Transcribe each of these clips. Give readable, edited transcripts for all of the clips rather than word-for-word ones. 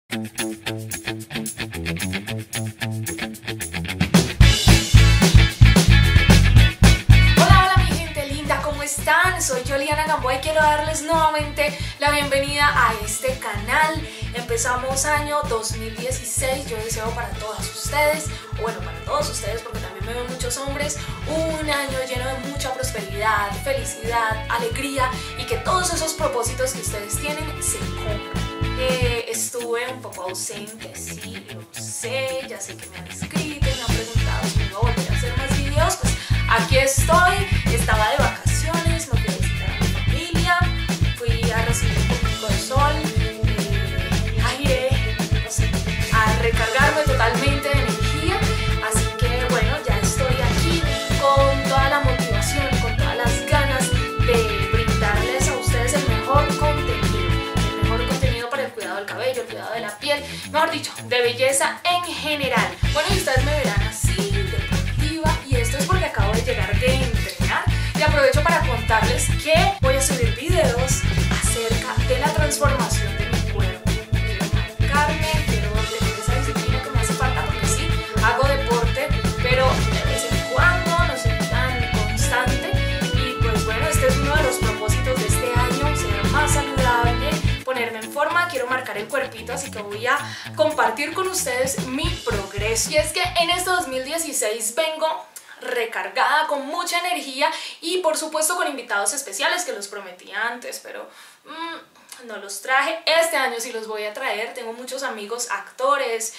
Hola mi gente linda, ¿cómo están? Soy yo, Liana Gamboa, y quiero darles nuevamente la bienvenida a este canal. Empezamos año 2016, yo deseo para todas ustedes, bueno, para todos ustedes porque también me ven muchos hombres, un año lleno de mucha prosperidad, felicidad, alegría y que todos esos propósitos que ustedes tienen se cumplan. Estuve un poco ausente, sí, lo sé, ya sé que me han escrito y me han preguntado si me iba a volver a hacer más videos, pues aquí estoy, estaba de vacaciones, me fui a visitar a mi familia, fui a recibir un poquito de sol, aire, no sé, a recargarme totalmente de energía, así que bueno, ya estoy aquí con toda la motivación, con todas las ganas de brindarles a ustedes el mejor contenido para el cuidado del cabello, el cuidado de la piel, mejor dicho, de belleza en general. Bueno, y ustedes me verán así, deportiva, y esto es porque acabo de llegar de entrenar y aprovecho para contarles que voy a subir videos acerca de la transformación de mi cuerpo. Quiero marcarme, quiero tener esa disciplina que me hace falta porque sí, hago deporte, pero de vez en cuando no soy tan constante y pues bueno, este es uno de los propósitos de este año, ser más saludable, ponerme en forma, quiero marcar el cuerpito, así que voy a compartir con ustedes mi progreso. Y es que en este 2016 vengo recargada, con mucha energía y por supuesto con invitados especiales que los prometí antes, pero no los traje. Este año sí los voy a traer. Tengo muchos amigos actores,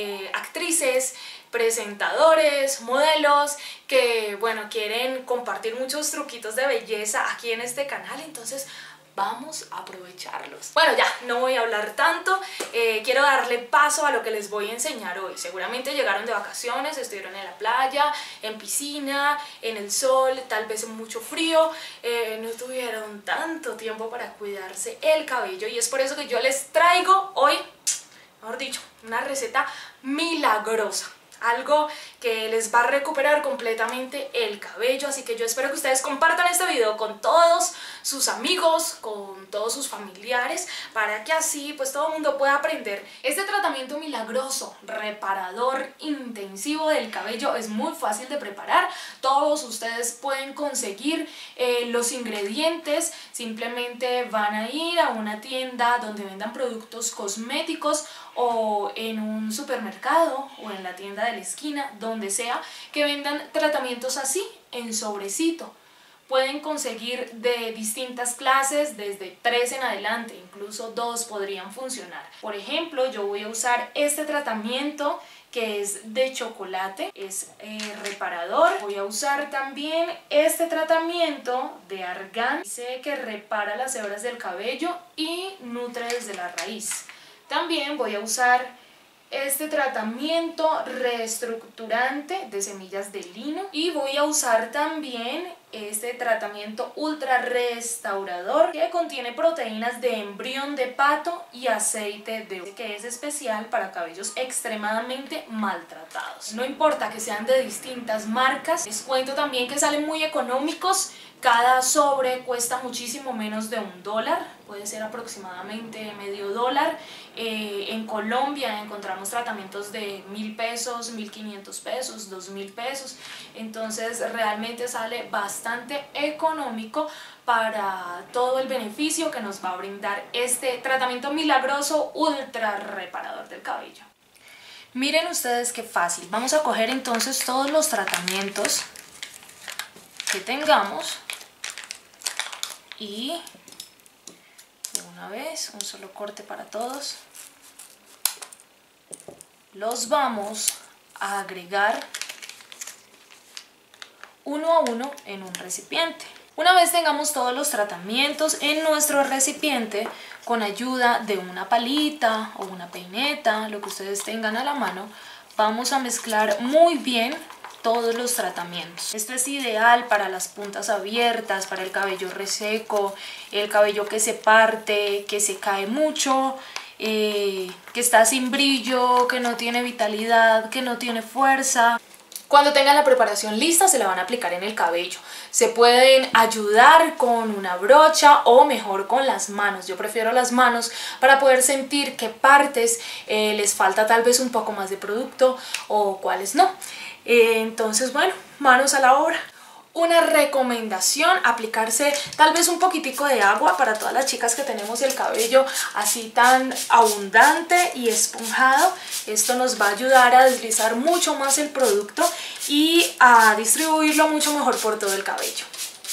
actrices, presentadores, modelos que bueno, quieren compartir muchos truquitos de belleza aquí en este canal, entonces vamos a aprovecharlos. Bueno, ya, no voy a hablar tanto, quiero darle paso a lo que les voy a enseñar hoy. Seguramente llegaron de vacaciones, estuvieron en la playa, en piscina, en el sol, tal vez en mucho frío, no tuvieron tanto tiempo para cuidarse el cabello y es por eso que yo les traigo hoy, mejor dicho, una receta milagrosa. Algo que les va a recuperar completamente el cabello, así que yo espero que ustedes compartan este video con todos sus amigos, con todos sus familiares, para que así pues todo el mundo pueda aprender. Este tratamiento milagroso, reparador, intensivo del cabello es muy fácil de preparar. Todos ustedes pueden conseguir los ingredientes, simplemente van a ir a una tienda donde vendan productos cosméticos o en un supermercado o en la tienda de la esquina, donde sea, que vendan tratamientos así, en sobrecito. Pueden conseguir de distintas clases, desde 3 en adelante, incluso 2 podrían funcionar. Por ejemplo, yo voy a usar este tratamiento que es de chocolate, es reparador. Voy a usar también este tratamiento de argán, dice que repara las hebras del cabello y nutre desde la raíz. También voy a usar este tratamiento reestructurante de semillas de lino y voy a usar también este tratamiento ultra restaurador que contiene proteínas de embrión de pato y aceite de oliva, que es especial para cabellos extremadamente maltratados. No importa que sean de distintas marcas, les cuento también que salen muy económicos. Cada sobre cuesta muchísimo menos de $1, puede ser aproximadamente medio dólar. En Colombia encontramos tratamientos de 1.000 pesos, 1.500 pesos, 2.000 pesos. Entonces realmente sale bastante económico para todo el beneficio que nos va a brindar este tratamiento milagroso ultra reparador del cabello. Miren ustedes qué fácil. Vamos a coger entonces todos los tratamientos que tengamos y de una vez, un solo corte para todos, los vamos a agregar uno a uno en un recipiente. Una vez tengamos todos los tratamientos en nuestro recipiente, con ayuda de una palita o una peineta, lo que ustedes tengan a la mano, vamos a mezclar muy bien todos los tratamientos. Esto es ideal para las puntas abiertas, para el cabello reseco, el cabello que se parte, que se cae mucho, que está sin brillo, que no tiene vitalidad, que no tiene fuerza. Cuando tengan la preparación lista se la van a aplicar en el cabello. Se pueden ayudar con una brocha o mejor con las manos. Yo prefiero las manos para poder sentir qué partes les falta tal vez un poco más de producto o cuáles no. Entonces bueno, manos a la obra. Una recomendación, aplicarse tal vez un poquitico de agua para todas las chicas que tenemos el cabello así tan abundante y esponjado. Esto nos va a ayudar a deslizar mucho más el producto y a distribuirlo mucho mejor por todo el cabello.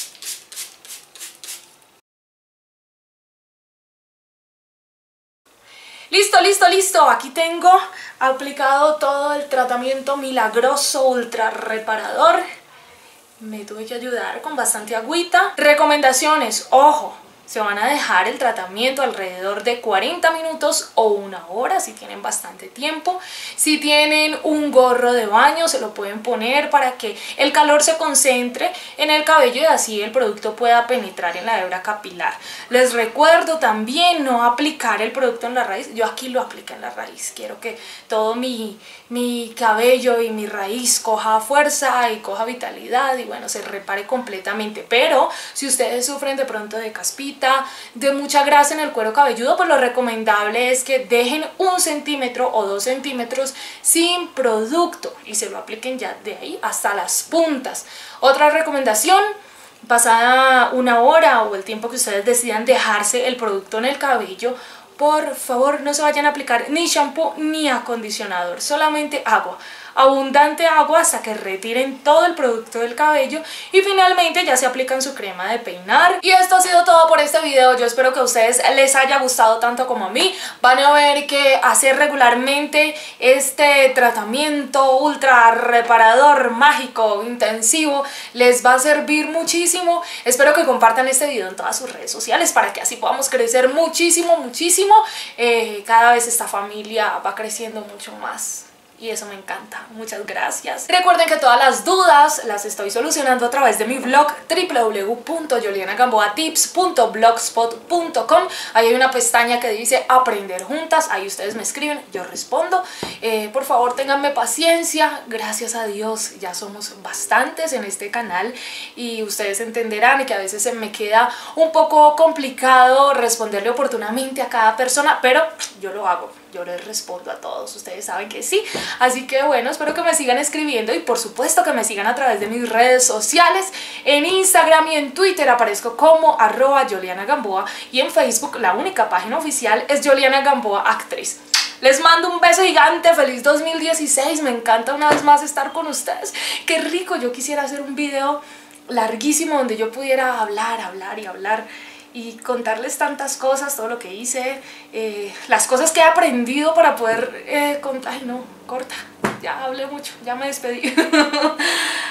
Listo, listo, listo. Aquí tengo aplicado todo el tratamiento milagroso ultra reparador. Me tuve que ayudar con bastante agüita. Recomendaciones, ojo, se van a dejar el tratamiento alrededor de 40 minutos o 1 hora si tienen bastante tiempo. Si tienen un gorro de baño se lo pueden poner para que el calor se concentre en el cabello y así el producto pueda penetrar en la hebra capilar. Les recuerdo también no aplicar el producto en la raíz. Yo aquí lo apliqué en la raíz. Quiero que todo mi cabello y mi raíz coja fuerza y coja vitalidad y bueno, se repare completamente. Pero si ustedes sufren de pronto de caspita, de mucha grasa en el cuero cabelludo, pues lo recomendable es que dejen 1 centímetro o 2 centímetros sin producto y se lo apliquen ya de ahí hasta las puntas. Otra recomendación, pasada 1 hora o el tiempo que ustedes decidan dejarse el producto en el cabello, por favor no se vayan a aplicar ni shampoo ni acondicionador, solamente agua. Abundante agua hasta que retiren todo el producto del cabello y finalmente ya se aplican su crema de peinar. Y esto ha sido todo por este video. Yo espero que a ustedes les haya gustado tanto como a mí. Van a ver que hacer regularmente este tratamiento ultra reparador, mágico, intensivo les va a servir muchísimo. Espero que compartan este video en todas sus redes sociales para que así podamos crecer muchísimo, muchísimo. Cada vez esta familia va creciendo mucho más. Y eso me encanta. Muchas gracias. Recuerden que todas las dudas las estoy solucionando a través de mi blog www.julianagamboatips.blogspot.com. Ahí hay una pestaña que dice Aprender Juntas. Ahí ustedes me escriben, yo respondo. Por favor, ténganme paciencia. Gracias a Dios ya somos bastantes en este canal y ustedes entenderán que a veces se me queda un poco complicado responderle oportunamente a cada persona, pero yo lo hago. Yo les respondo a todos, ustedes saben que sí. Así que bueno, espero que me sigan escribiendo y por supuesto que me sigan a través de mis redes sociales. En Instagram y en Twitter aparezco como @JulianaGamboa y en Facebook la única página oficial es Juliana Gamboa Actriz. Les mando un beso gigante, feliz 2016, me encanta una vez más estar con ustedes. Qué rico, yo quisiera hacer un video larguísimo donde yo pudiera hablar y contarles tantas cosas, todo lo que hice, las cosas que he aprendido para poder contar. Ay no, corta, ya hablé mucho, ya me despedí.